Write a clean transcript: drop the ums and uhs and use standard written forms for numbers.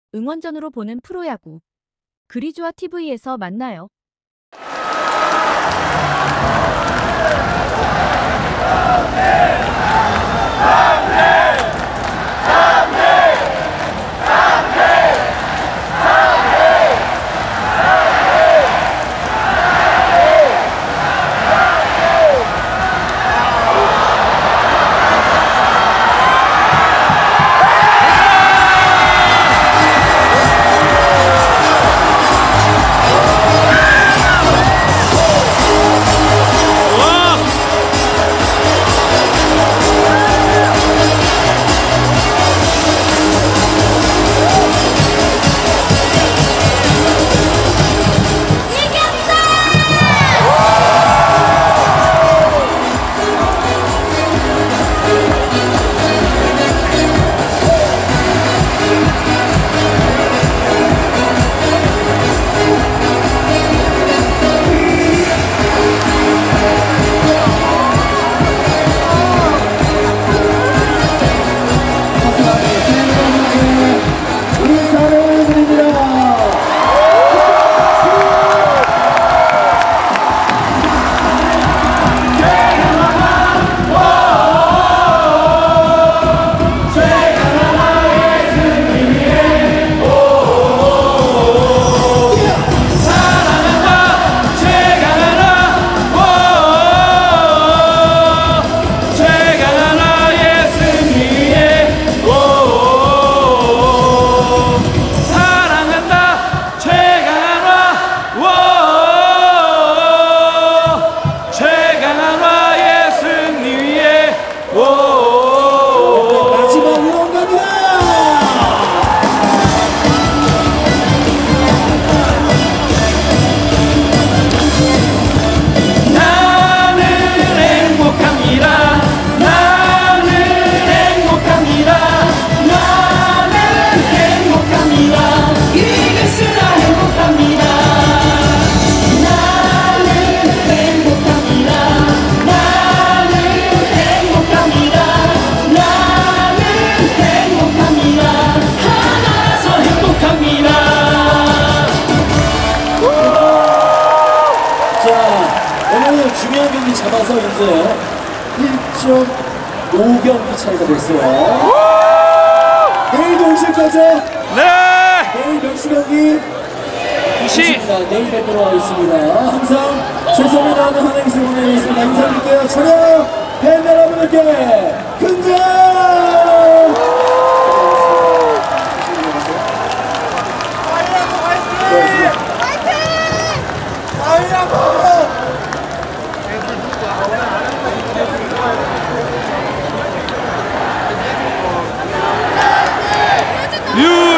응원전으로 보는 프로야구. 그리좋아 TV에서 만나요. 오늘 중요한 경기 잡아서 이제 1.5경기 차이가 됐어요. 내일도 오실 거죠? 네! 내일 몇 시 경기? 2시. 내일 뵙도록 하겠습니다. 항상 최선을 다하는 하나님께서 보내드리겠습니다. 인사드릴게요. 촬영 팬 여러분들께 긍정! 유